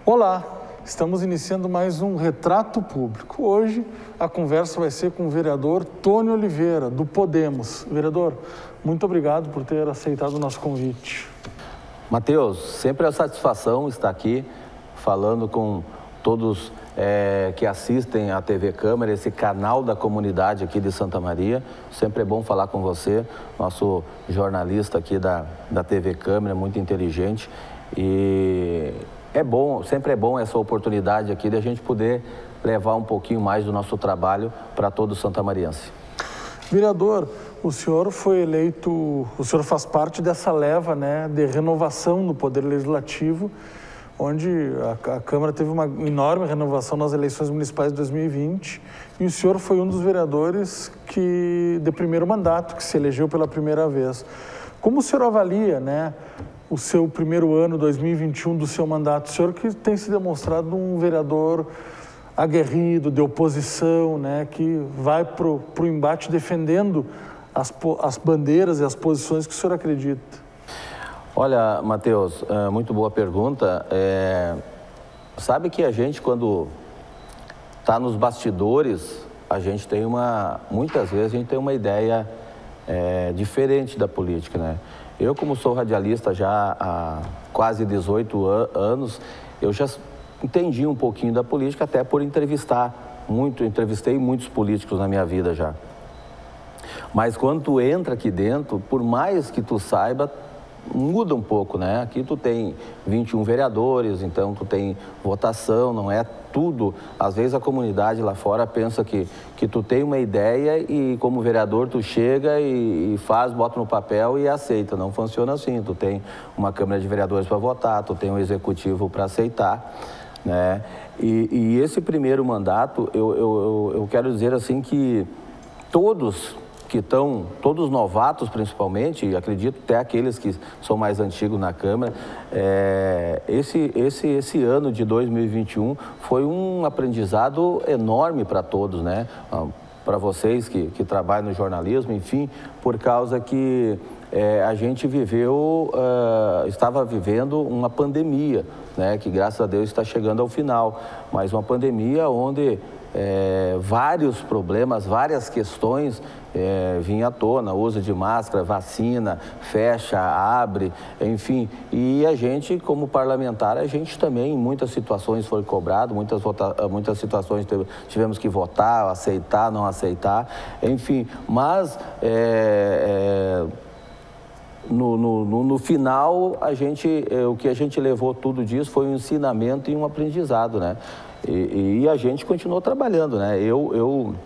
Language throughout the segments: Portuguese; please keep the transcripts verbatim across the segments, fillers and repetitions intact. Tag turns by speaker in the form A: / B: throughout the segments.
A: Olá, estamos iniciando mais um Retrato Público. Hoje a conversa vai ser com o vereador Tony Oliveira, do Podemos. Vereador, muito obrigado por ter aceitado o nosso convite.
B: Matheus, sempre é uma satisfação estar aqui falando com todos é, que assistem à T V Câmara, esse canal da comunidade aqui de Santa Maria. Sempre é bom falar com você, nosso jornalista aqui da, da T V Câmara, muito inteligente. E é bom, sempre é bom essa oportunidade aqui de a gente poder levar um pouquinho mais do nosso trabalho para todo o santamariense.
A: Vereador, o senhor foi eleito, o senhor faz parte dessa leva, né, de renovação no Poder Legislativo, onde a, a Câmara teve uma enorme renovação nas eleições municipais de dois mil e vinte, e o senhor foi um dos vereadores que, de primeiro mandato, que se elegeu pela primeira vez. Como o senhor avalia, né, o seu primeiro ano, dois mil e vinte e um, do seu mandato? O senhor que tem se demonstrado um vereador aguerrido, de oposição, né, que vai para o embate defendendo as, as bandeiras e as posições que o senhor acredita.
B: Olha, Matheus, muito boa pergunta. É, sabe que a gente, quando está nos bastidores, a gente tem uma, muitas vezes a gente tem uma ideia é, diferente da política, né? Eu, como sou radialista já há quase dezoito anos, eu já entendi um pouquinho da política, até por entrevistar muito, entrevistei muitos políticos na minha vida já. Mas quando tu entra aqui dentro, por mais que tu saiba, muda um pouco, né? Aqui tu tem vinte e um vereadores, então tu tem votação, não é tudo. Às vezes a comunidade lá fora pensa que, que tu tem uma ideia e como vereador tu chega e, e faz, bota no papel e aceita. Não funciona assim. Tu tem uma Câmara de Vereadores para votar, tu tem um Executivo para aceitar, né? E, e esse primeiro mandato, eu, eu, eu, eu quero dizer assim que todos que estão, todos novatos principalmente, e acredito até aqueles que são mais antigos na Câmara, é, esse, esse, esse ano de dois mil e vinte e um foi um aprendizado enorme para todos, né? Para vocês que, que trabalham no jornalismo, enfim, por causa que é, a gente viveu, uh, estava vivendo uma pandemia, né? Que graças a Deus está chegando ao final, mas uma pandemia onde É, vários problemas, várias questões é, vinham à tona, uso de máscara, vacina, fecha, abre, enfim. E a gente, como parlamentar, a gente também, em muitas situações foi cobrado, muitas, vota muitas situações tivemos que votar, aceitar, não aceitar, enfim. Mas é, é, no, no, no final, a gente, é, o que a gente levou tudo disso foi um ensinamento e um aprendizado, né? E, e a gente continuou trabalhando, né? Eu, eu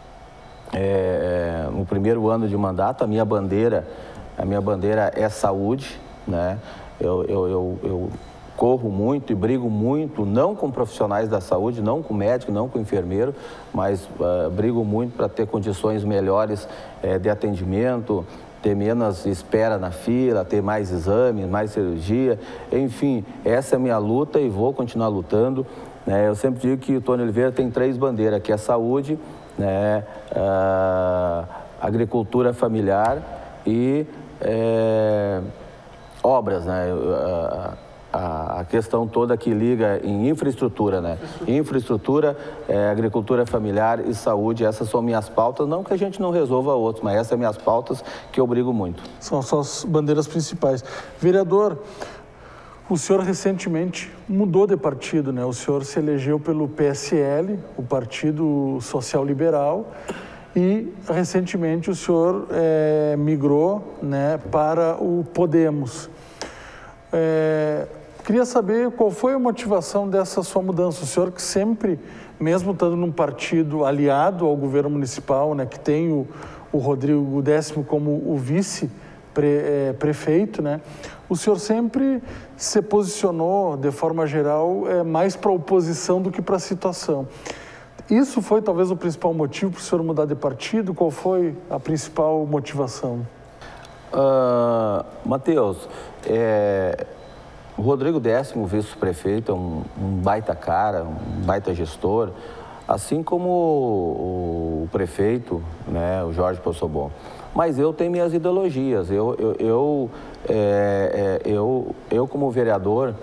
B: é, no primeiro ano de mandato, a minha bandeira, a minha bandeira é saúde, né? Eu, eu, eu, eu corro muito e brigo muito, não com profissionais da saúde, não com médico, não com enfermeiro, mas uh, brigo muito para ter condições melhores uh, de atendimento, ter menos espera na fila, ter mais exames, mais cirurgia, enfim, essa é a minha luta e vou continuar lutando. Né? Eu sempre digo que o Tony Oliveira tem três bandeiras, que é a saúde, né? a agricultura familiar e é, obras, né? A, a questão toda que liga em infraestrutura, né? Infraestrutura, é, agricultura familiar e saúde, essas são minhas pautas, não que a gente não resolva outros, mas essas são minhas pautas que eu brigo muito.
A: São só as bandeiras principais. Vereador, o senhor recentemente mudou de partido, né? O senhor se elegeu pelo P S L, o Partido Social Liberal, e recentemente o senhor é, migrou, né, para o Podemos. É, queria saber qual foi a motivação dessa sua mudança. O senhor que sempre, mesmo estando num partido aliado ao governo municipal, né, que tem o, o Rodrigo Décimo como o vice-prefeito, né, o senhor sempre se posicionou, de forma geral, é, mais para a oposição do que para a situação. Isso foi talvez o principal motivo para o senhor mudar de partido? Qual foi a principal motivação?
B: Uh, Matheus, é, o Rodrigo Décimo, vice-prefeito, é um, um baita cara, um baita gestor, assim como o, o prefeito, né, o Jorge Possobon. Mas eu tenho minhas ideologias. Eu, eu, eu, é, é, eu, eu como vereador,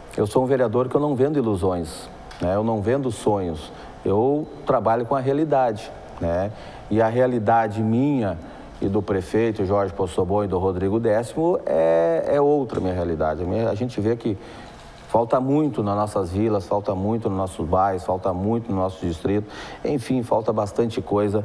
B: eu sou um vereador que eu não vendo ilusões, né? Eu não vendo sonhos, eu trabalho com a realidade, né? E a realidade minha e do prefeito Jorge Possobon e do Rodrigo Décimo é, é outra minha realidade. A, minha, a gente vê que falta muito nas nossas vilas, falta muito nos nossos bairros, falta muito no nosso distrito, enfim, falta bastante coisa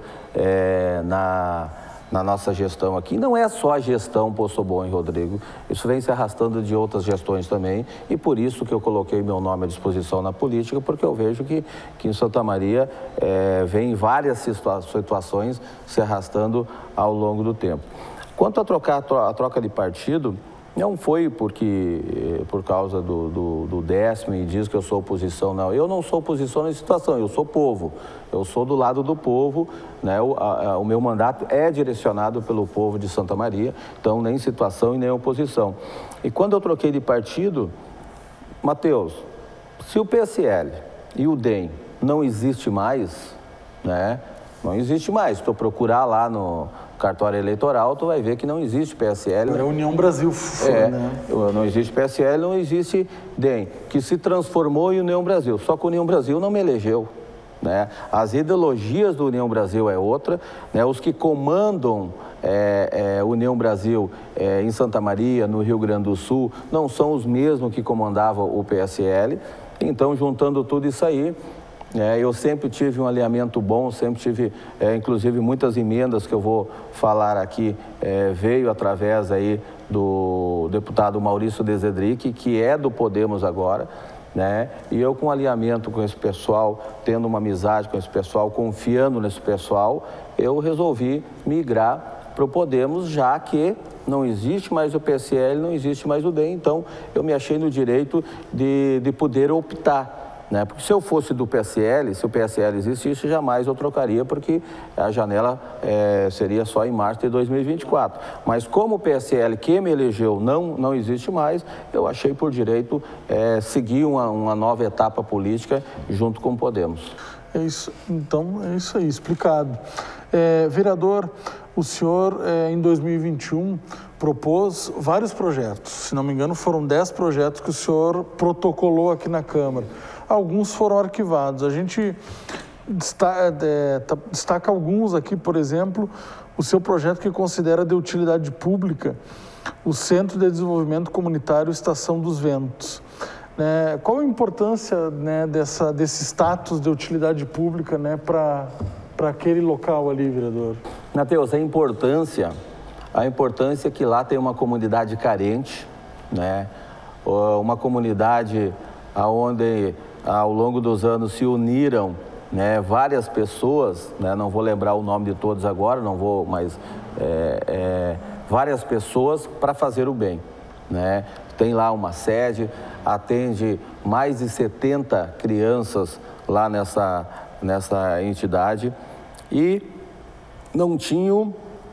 B: é, na... na nossa gestão aqui. Não é só a gestão Possobon e Rodrigo, isso vem se arrastando de outras gestões também, e por isso que eu coloquei meu nome à disposição na política, porque eu vejo que, que em Santa Maria é, vem várias situa situações se arrastando ao longo do tempo. Quanto a trocar a troca de partido, não foi porque, por causa do, do, do Décimo e diz que eu sou oposição, não. Eu não sou oposição nessa situação, eu sou povo. Eu sou do lado do povo, né? O, a, a, o meu mandato é direcionado pelo povo de Santa Maria, então nem situação e nem oposição. E quando eu troquei de partido, Matheus, se o P S L e o D E M não existe mais, né? Não existe mais. Se tu procurar lá no cartório eleitoral, tu vai ver que não existe P S L.
A: É a União Brasil,
B: é,
A: né?
B: Não existe P S L, não existe D E M, que se transformou em União Brasil. Só que a União Brasil não me elegeu, né? As ideologias do União Brasil é outra, né? Os que comandam é, é, União Brasil é, em Santa Maria, no Rio Grande do Sul, não são os mesmos que comandavam o P S L. Então, juntando tudo isso aí, É, eu sempre tive um alinhamento bom, sempre tive, é, inclusive, muitas emendas que eu vou falar aqui, é, veio através aí do deputado Maurício Desedric, que é do Podemos agora, né? E eu com alinhamento com esse pessoal, tendo uma amizade com esse pessoal, confiando nesse pessoal, eu resolvi migrar para o Podemos, já que não existe mais o P S L, não existe mais o D E M, então eu me achei no direito de, de poder optar. Né? Porque se eu fosse do P S L, se o P S L existisse, jamais eu trocaria, porque a janela é, seria só em março de dois mil e vinte e quatro. Mas como o P S L que me elegeu não, não existe mais, eu achei por direito é, seguir uma, uma nova etapa política junto com o Podemos.
A: É isso, então é isso aí, explicado. É, vereador, o senhor é, em dois mil e vinte e um propôs vários projetos, se não me engano foram dez projetos que o senhor protocolou aqui na Câmara. Alguns foram arquivados. A gente destaca, é, destaca alguns aqui, por exemplo, o seu projeto que considera de utilidade pública o Centro de Desenvolvimento Comunitário Estação dos Ventos. Né? Qual a importância, né, dessa, desse status de utilidade pública, né, para para aquele local ali, vereador?
B: Matheus, a importância, a importância é que lá tem uma comunidade carente, né? Uma comunidade onde ao longo dos anos se uniram, né, várias pessoas, né, não vou lembrar o nome de todos agora, não vou, mas é, é, várias pessoas para fazer o bem, né? Tem lá uma sede, atende mais de setenta crianças lá nessa, nessa entidade e não tinham,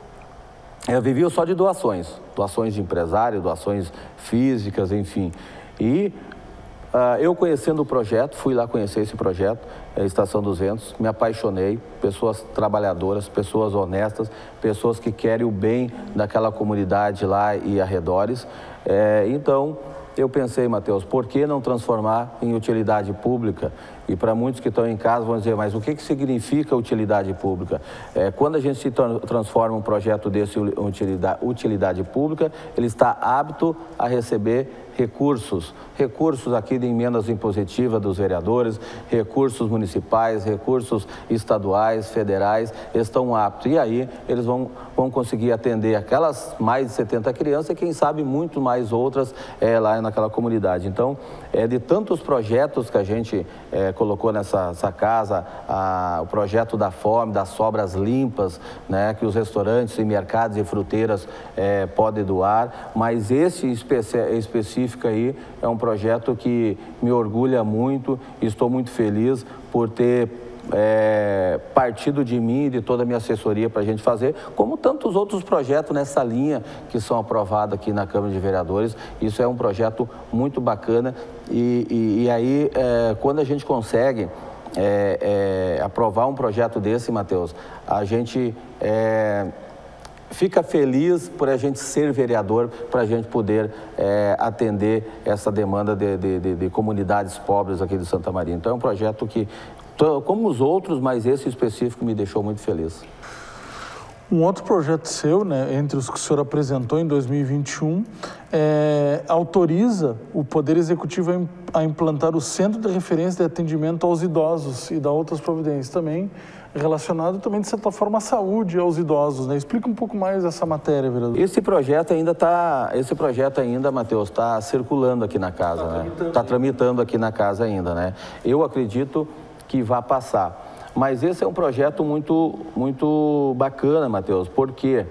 B: é, viviam só de doações, doações de empresário, doações físicas, enfim. E Uh, eu conhecendo o projeto, fui lá conhecer esse projeto, a Estação dos Ventos, me apaixonei, pessoas trabalhadoras, pessoas honestas, pessoas que querem o bem daquela comunidade lá e arredores. É, então, eu pensei, Matheus, por que não transformar em utilidade pública? E para muitos que estão em casa vão dizer, mas o que, que significa utilidade pública? É, quando a gente se transforma um projeto desse em utilidade, utilidade pública, ele está apto a receber recursos, recursos aqui de emendas impositivas dos vereadores, recursos municipais, recursos estaduais, federais, estão aptos. E aí eles vão, vão conseguir atender aquelas mais de setenta crianças e quem sabe muito mais outras é, lá naquela comunidade. Então, é de tantos projetos que a gente é, colocou nessa essa casa, a, o projeto da fome, das sobras limpas, né, que os restaurantes e mercados e fruteiras é, podem doar, mas esse especi específico aí é um projeto que me orgulha muito e estou muito feliz por ter é, partido de mim e de toda a minha assessoria para a gente fazer, como tantos outros projetos nessa linha que são aprovados aqui na Câmara de Vereadores. Isso é um projeto muito bacana e, e, e aí é, quando a gente consegue é, é, aprovar um projeto desse, Matheus, a gente é, fica feliz por a gente ser vereador, para a gente poder é, atender essa demanda de, de, de, de comunidades pobres aqui de Santa Maria. Então é um projeto que, como os outros, mas esse específico me deixou muito feliz.
A: Um outro projeto seu, né, entre os que o senhor apresentou em dois mil e vinte e um, é, autoriza o Poder Executivo a implantar o Centro de Referência de Atendimento aos Idosos e dá outras providências também, relacionado também, de certa forma, à saúde aos idosos, né? Explica um pouco mais essa matéria, vereador.
B: Esse projeto ainda está, esse projeto ainda, Matheus, está circulando aqui na casa, tá, né? Está tramitando aqui na casa ainda, né? Eu acredito que vai passar. Mas esse é um projeto muito, muito bacana, Matheus. Por quê?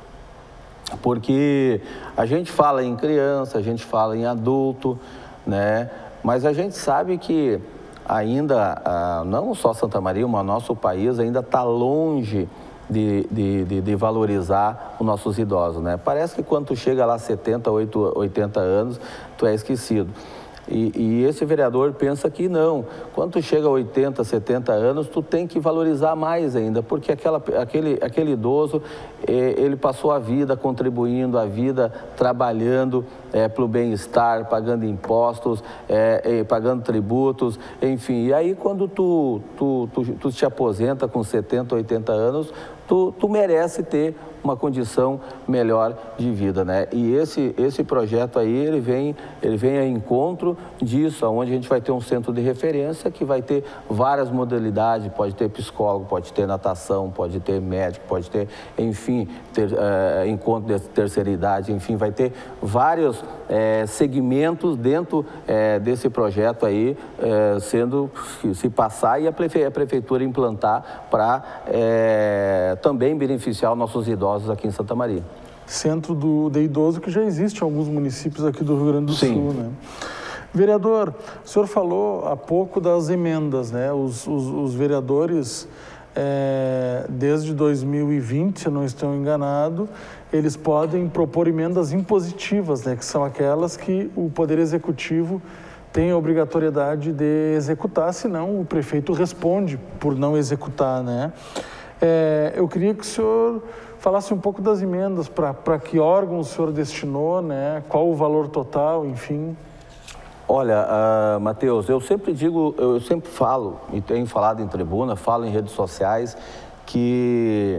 B: Porque a gente fala em criança, a gente fala em adulto, né? Mas a gente sabe que ainda, não só Santa Maria, mas nosso país ainda está longe de, de, de, de valorizar os nossos idosos, né? Parece que quando tu chega lá a setenta, oitenta anos, tu é esquecido. E, e esse vereador pensa que não, quando tu chega a oitenta, setenta anos, tu tem que valorizar mais ainda, porque aquela, aquele, aquele idoso, ele passou a vida contribuindo, a vida trabalhando é, para o bem-estar, pagando impostos, é, é, pagando tributos, enfim. E aí quando tu, tu, tu, tu te aposenta com setenta, oitenta anos, tu, tu merece ter uma condição melhor de vida, né? E esse, esse projeto aí, ele vem, ele vem a encontro disso, onde a gente vai ter um centro de referência que vai ter várias modalidades, pode ter psicólogo, pode ter natação, pode ter médico, pode ter, enfim, ter, é, encontro de terceira idade, enfim, vai ter vários é, segmentos dentro é, desse projeto aí, é, sendo, se passar, e a, prefe, a prefeitura implantar para é, também beneficiar os nossos idosos aqui em Santa Maria.
A: Centro do, de idoso que já existe em alguns municípios aqui do Rio Grande do
B: Sim.
A: Sul, né? Vereador, o senhor falou há pouco das emendas, né? Os, os, os vereadores, é, desde dois mil e vinte, se eu não estou enganado, eles podem propor emendas impositivas, né? Que são aquelas que o Poder Executivo tem a obrigatoriedade de executar, senão o prefeito responde por não executar, né? É, eu queria que o senhor falasse um pouco das emendas, para que órgão o senhor destinou, né? Qual o valor total, enfim.
B: Olha, uh, Matheus, eu sempre digo, eu sempre falo, e tenho falado em tribuna, falo em redes sociais, que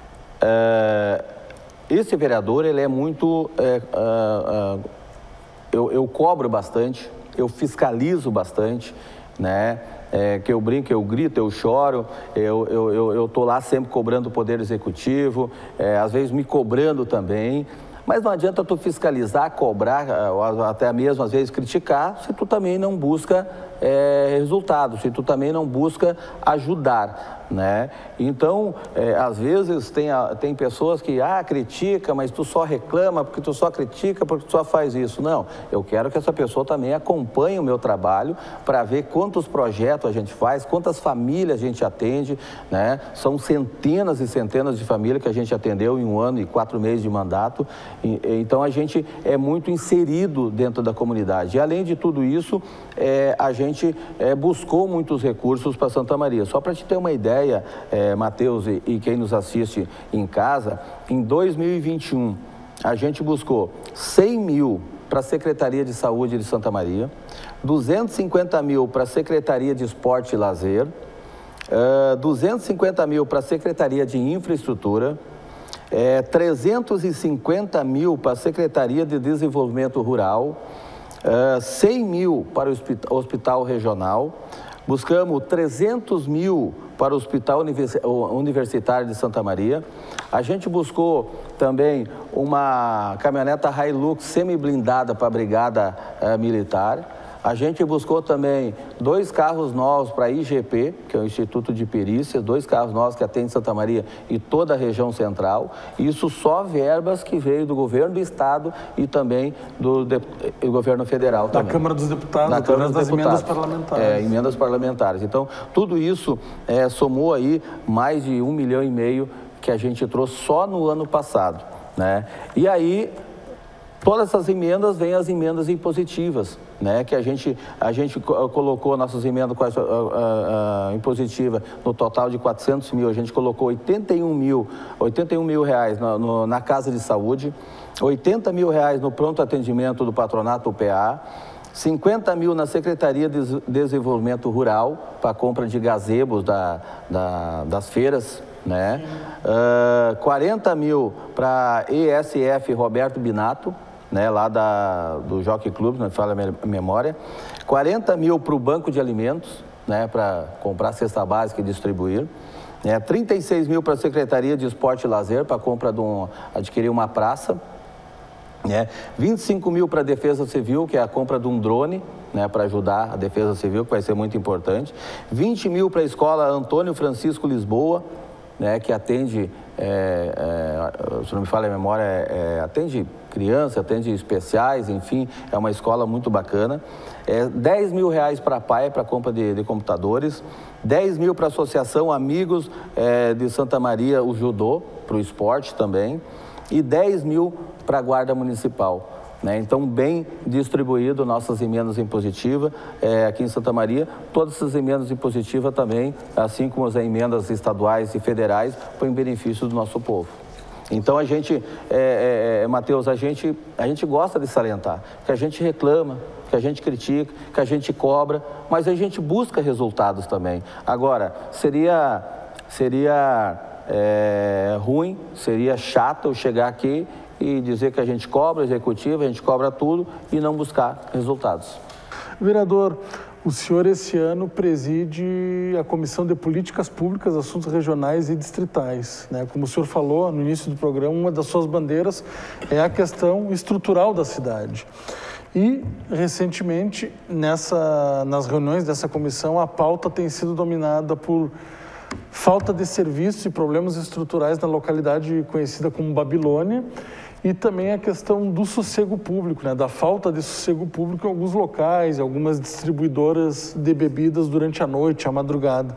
B: uh, esse vereador, ele é muito... Uh, uh, uh, eu, eu cobro bastante, eu fiscalizo bastante, né? É, que eu brinco, eu grito, eu choro, eu eu, eu, eu tô lá sempre cobrando o Poder Executivo, é, às vezes me cobrando também, mas não adianta tu fiscalizar, cobrar, até mesmo às vezes criticar, se tu também não busca é, resultados, se tu também não busca ajudar, né? Então, é, às vezes tem, tem pessoas que, ah, critica, mas tu só reclama, porque tu só critica, porque tu só faz isso. Não, eu quero que essa pessoa também acompanhe o meu trabalho para ver quantos projetos a gente faz, quantas famílias a gente atende, né? São centenas e centenas de famílias que a gente atendeu em um ano e quatro meses de mandato. E, então, a gente é muito inserido dentro da comunidade. E, além de tudo isso, é, a gente é, buscou muitos recursos para Santa Maria. Só para te ter uma ideia, É, Matheus e, e quem nos assiste em casa, em dois mil e vinte e um, a gente buscou cem mil para a Secretaria de Saúde de Santa Maria, duzentos e cinquenta mil para a Secretaria de Esporte e Lazer, uh, duzentos e cinquenta mil para a Secretaria de Infraestrutura, é, trezentos e cinquenta mil para a Secretaria de Desenvolvimento Rural, uh, cem mil para o Hospital, Hospital Regional, buscamos trezentos mil para o Hospital Universitário de Santa Maria. A gente buscou também uma caminhoneta Hilux semi-blindada para a Brigada eh, Militar. A gente buscou também dois carros novos para a I G P, que é o Instituto de Perícias, dois carros novos que atendem Santa Maria e toda a região central. Isso só verbas que veio do governo do Estado e também do, de, do governo federal.
A: Da
B: também.
A: Câmara dos Deputados,
B: da Câmara dos
A: das
B: Deputados.
A: emendas parlamentares.
B: É, emendas parlamentares. Então, tudo isso é, somou aí mais de um milhão e meio que a gente trouxe só no ano passado, né? E aí... todas essas emendas vêm as emendas impositivas, né? Que a gente, a gente colocou nossas emendas a, a, a, impositiva no total de quatrocentos mil, a gente colocou oitenta e um mil, oitenta e um mil reais no, no, na Casa de Saúde, oitenta mil reais no pronto atendimento do patronato U P A, cinquenta mil na Secretaria de Desenvolvimento Rural para compra de gazebos da, da, das feiras, né? Uh, quarenta mil para E S F Roberto Binato, né, lá da, do Jockey Club, não me falha a memória, quarenta mil para o Banco de Alimentos, né, para comprar cesta básica e distribuir, né, trinta e seis mil para a Secretaria de Esporte e Lazer, para compra de um, adquirir uma praça, né, vinte e cinco mil para a Defesa Civil, que é a compra de um drone, né, para ajudar a Defesa Civil, que vai ser muito importante, vinte mil para a Escola Antônio Francisco Lisboa, né, que atende, é, é, se não me falha a memória, é, atende crianças, atende especiais, enfim, é uma escola muito bacana. É, dez mil reais para a P A E, para compra de, de computadores, dez mil para a Associação Amigos é, de Santa Maria, o Judô, para o esporte também, e dez mil para a Guarda Municipal. Né? Então, bem distribuído nossas emendas impositivas é, aqui em Santa Maria. Todas essas emendas impositivas também, assim como as emendas estaduais e federais, foi em benefício do nosso povo. Então, a gente, é, é, Matheus, a gente, a gente gosta de salientar, que a gente reclama, que a gente critica, que a gente cobra, mas a gente busca resultados também. Agora, seria, seria é, ruim, seria chato eu chegar aqui e dizer que a gente cobra executivo, a gente cobra tudo e não buscar resultados.
A: Vereador, o senhor esse ano preside a Comissão de Políticas Públicas, Assuntos Regionais e Distritais, né? Como o senhor falou no início do programa, uma das suas bandeiras é a questão estrutural da cidade. E, recentemente, nessa, nas reuniões dessa comissão, a pauta tem sido dominada por falta de serviços e problemas estruturais na localidade conhecida como Babilônia, e também a questão do sossego público, né, da falta de sossego público em alguns locais, algumas distribuidoras de bebidas durante a noite, a madrugada.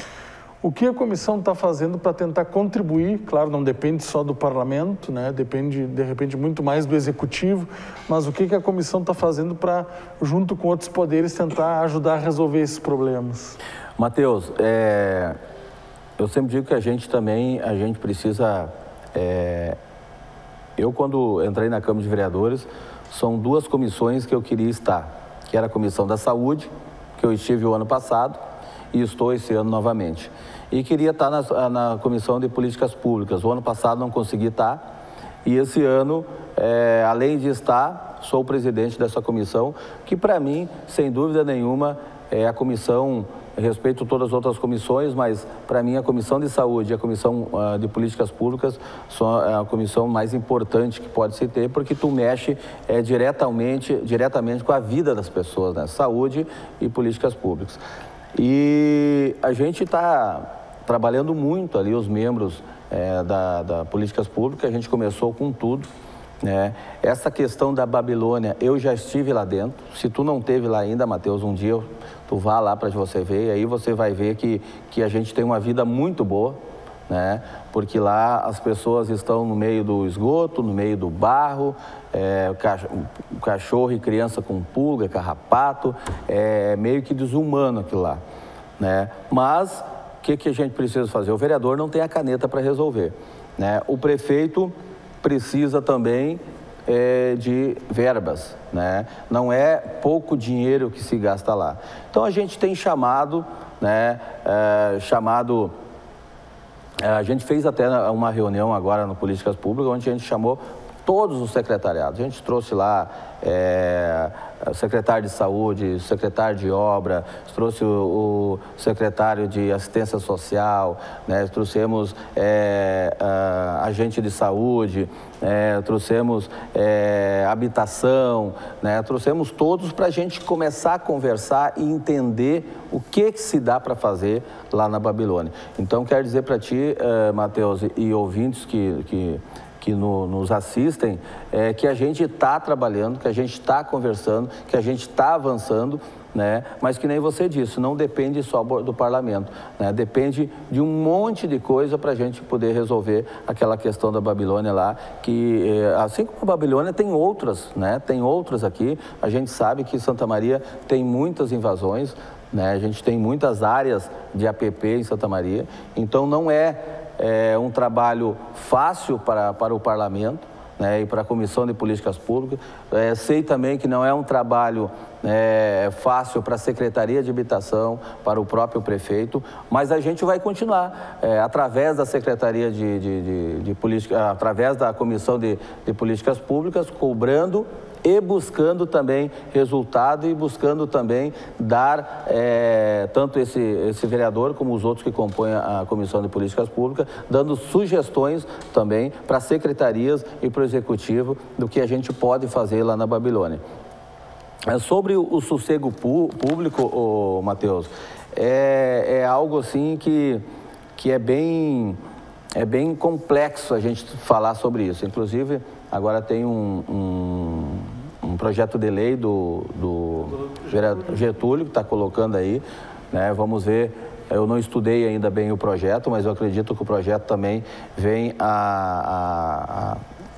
A: O que a comissão está fazendo para tentar contribuir? Claro, não depende só do parlamento, né, depende, de repente, muito mais do executivo, mas o que, que a comissão está fazendo para, junto com outros poderes, tentar ajudar a resolver esses problemas?
B: Matheus, é... eu sempre digo que a gente também, a gente precisa... É... Eu, quando entrei na Câmara de Vereadores, são duas comissões que eu queria estar, que era a Comissão da Saúde, que eu estive o ano passado, e estou esse ano novamente. E queria estar na, na Comissão de Políticas Públicas. O ano passado não consegui estar, e esse ano, é, além de estar, sou o presidente dessa comissão, que para mim, sem dúvida nenhuma, é a comissão... Respeito todas as outras comissões, mas para mim a Comissão de Saúde e a Comissão uh, de Políticas Públicas são a comissão mais importante que pode se ter, porque tu mexe é, diretamente, diretamente com a vida das pessoas, né? Saúde e políticas públicas. E a gente está trabalhando muito ali, os membros é, da, da Políticas Públicas, a gente começou com tudo. Né? Essa questão da Babilônia, eu já estive lá dentro. Se tu não esteve lá ainda, Matheus, um dia tu vá lá para você ver, e aí você vai ver que, que a gente tem uma vida muito boa, né? Porque lá as pessoas estão no meio do esgoto, no meio do barro, é, o cachorro e criança com pulga, carrapato, é meio que desumano aquilo lá, né? Mas o que, que a gente precisa fazer? O vereador não tem a caneta para resolver, né? O prefeito precisa também é, de verbas, né? Não é pouco dinheiro que se gasta lá. Então a gente tem chamado, né? É, chamado, é, a gente fez até uma reunião agora no Políticas Públicas, onde a gente chamou todos os secretariados. A gente trouxe lá é, o secretário de Saúde, o secretário de Obra, trouxe o, o secretário de Assistência Social, né? Trouxemos é, a, agente de saúde, é, trouxemos é, habitação, né? Trouxemos todos para a gente começar a conversar e entender o que, que se dá para fazer lá na Babilônia. Então, quero dizer para ti, é, Matheus, e ouvintes que... que que no, nos assistem, é, que a gente está trabalhando, que a gente está conversando, que a gente está avançando né? Mas que nem você disse, não depende só do parlamento, né? Depende de um monte de coisa para a gente poder resolver aquela questão da Babilônia lá, que assim como a Babilônia tem outras, né? Tem outras aqui, a gente sabe que Santa Maria tem muitas invasões, né? A gente tem muitas áreas de A P P em Santa Maria, então não é, é um trabalho fácil para, para o parlamento, né, e para a Comissão de Políticas Públicas. É, sei também que não é um trabalho é, fácil para a Secretaria de Habitação, para o próprio prefeito, mas a gente vai continuar, é, através da Secretaria de, de, de, de Política, através da Comissão de, de Políticas Públicas, cobrando e buscando também resultado e buscando também dar, é, tanto esse, esse vereador como os outros que compõem a Comissão de Políticas Públicas, dando sugestões também para as secretarias e para o Executivo do que a gente pode fazer lá na Babilônia. Sobre o, o sossego público, ô, Matheus, é, é algo assim que, que é, bem, é bem complexo a gente falar sobre isso. Inclusive, agora tem um, um, um projeto de lei do, do Getúlio, que está colocando aí, né? Vamos ver, eu não estudei ainda bem o projeto, mas eu acredito que o projeto também vem a, a, a,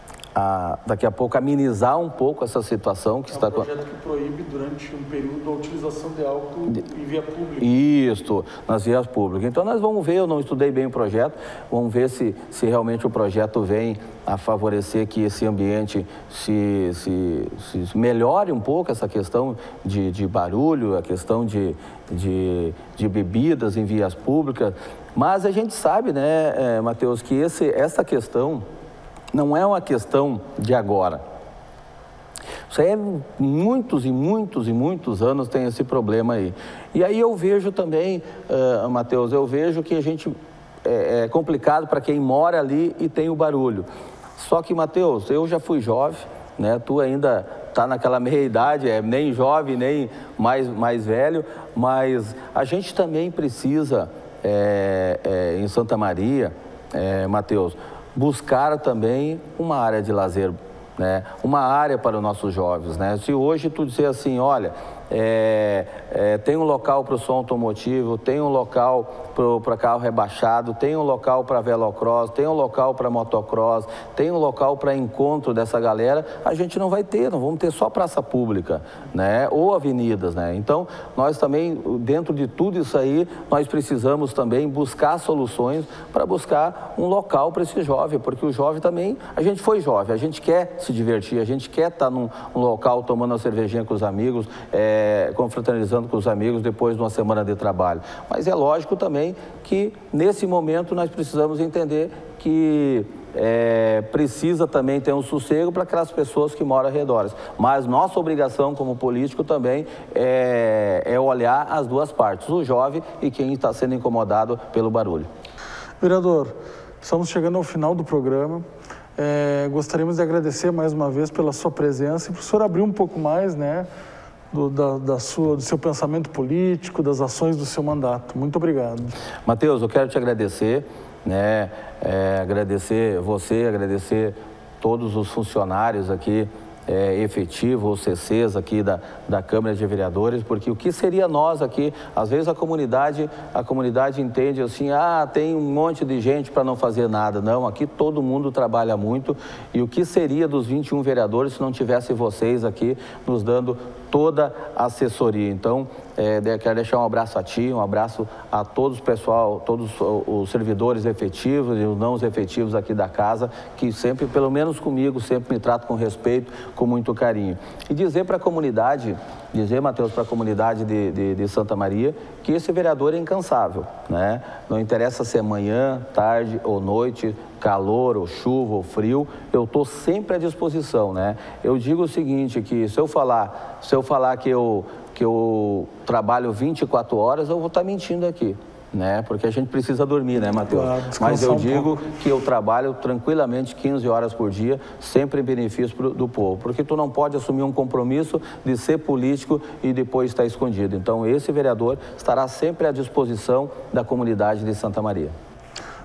B: a daqui a pouco amenizar um pouco essa situação que
A: é um
B: está...
A: É um projeto que proíbe durante um período a utilização de álcool em via pública.
B: Isso, nas vias públicas. Então nós vamos ver, eu não estudei bem o projeto, vamos ver se, se realmente o projeto vem a favorecer que esse ambiente se, se, se melhore um pouco, essa questão de, de barulho, a questão de, de, de bebidas em vias públicas. Mas a gente sabe, né, é, Matheus, que esse, essa questão não é uma questão de agora. Isso aí é muitos e muitos e muitos anos tem esse problema aí. E aí eu vejo também, uh, Matheus, eu vejo que a gente é, é complicado para quem mora ali e tem o barulho. Só que, Matheus, eu já fui jovem, né? Tu ainda está naquela meia idade, é nem jovem, nem mais, mais velho, mas a gente também precisa, é, é, em Santa Maria, é, Matheus, buscar também uma área de lazer, né? Uma área para os nossos jovens, né? Se hoje tu dizer assim, olha, é, é, tem um local para o som automotivo, tem um local para carro rebaixado, tem um local para velocross, tem um local para motocross, tem um local para encontro dessa galera, a gente não vai ter, não vamos ter só praça pública, né? Ou avenidas, né? Então, nós também, dentro de tudo isso aí, nós precisamos também buscar soluções para buscar um local para esse jovem, porque o jovem também, a gente foi jovem, a gente quer se divertir, a gente quer estar num um local tomando uma cervejinha com os amigos, é, confraternizando com os amigos depois de uma semana de trabalho. Mas é lógico também que nesse momento nós precisamos entender que é, precisa também ter um sossego para aquelas pessoas que moram ao redor. Mas nossa obrigação como político também é, é olhar as duas partes, o jovem e quem está sendo incomodado pelo barulho.
A: Vereador, estamos chegando ao final do programa. É, gostaríamos de agradecer mais uma vez pela sua presença e para o senhor abrir um pouco mais, né, do, da, da sua, do seu pensamento político, das ações do seu mandato. Muito obrigado.
B: Matheus, eu quero te agradecer, né, é, agradecer você, agradecer todos os funcionários aqui, é, efetivo, os C Cs aqui da, da Câmara de Vereadores, porque o que seria nós aqui, às vezes a comunidade, a comunidade entende assim, ah, tem um monte de gente para não fazer nada. Não, aqui todo mundo trabalha muito e o que seria dos vinte e um vereadores se não tivesse vocês aqui nos dando toda a assessoria. Então, é, quero deixar um abraço a ti, um abraço a todos o pessoal, todos os servidores efetivos e os não efetivos aqui da casa, que sempre, pelo menos comigo, sempre me tratam com respeito, com muito carinho. E dizer para a comunidade, dizer, Matheus, para a comunidade de, de, de Santa Maria, que esse vereador é incansável, né? Não interessa se é manhã, tarde ou noite, calor, ou chuva, ou frio, eu estou sempre à disposição, né? Eu digo o seguinte, que se eu falar, se eu falar que eu, que eu trabalho vinte e quatro horas, eu vou estar mentindo aqui, né? Porque a gente precisa dormir, né, Matheus? Claro, mas eu digo que eu trabalho tranquilamente quinze horas por dia, sempre em benefício pro, do povo, porque tu não pode assumir um compromisso de ser político e depois estar escondido. Então, esse vereador estará sempre à disposição da comunidade de Santa Maria.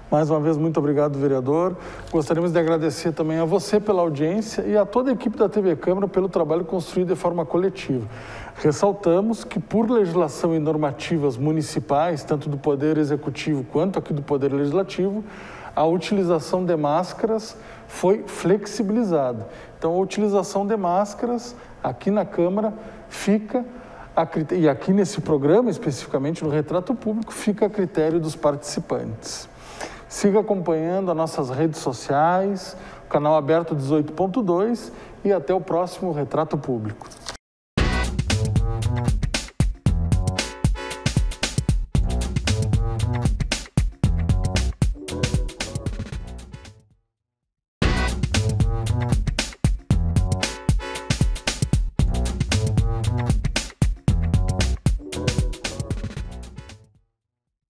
A: Mais uma vez, muito obrigado, vereador. Gostaríamos de agradecer também a você pela audiência e a toda a equipe da T V Câmara pelo trabalho construído de forma coletiva. Ressaltamos que, por legislação e normativas municipais, tanto do Poder Executivo quanto aqui do Poder Legislativo, a utilização de máscaras foi flexibilizada. Então, a utilização de máscaras aqui na Câmara fica, a, e aqui nesse programa, especificamente no Retrato Público, fica a critério dos participantes. Siga acompanhando as nossas redes sociais, o canal Aberto dezoito ponto dois e até o próximo Retrato Público.